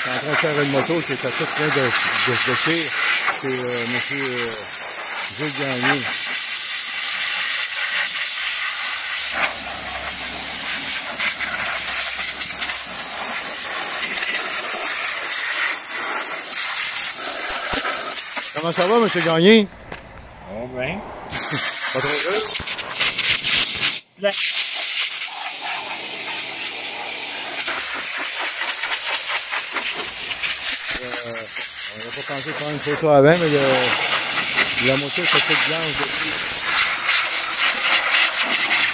est en train de faire une moto qui était toute pleine de cire. C'est M. Gilles Gagné. Comment ça va, M. Gagné? Oh ben. Pas trop dur? Là. On n'a pas pensé faire une photo avant, mais la moto était toute blanche depuis.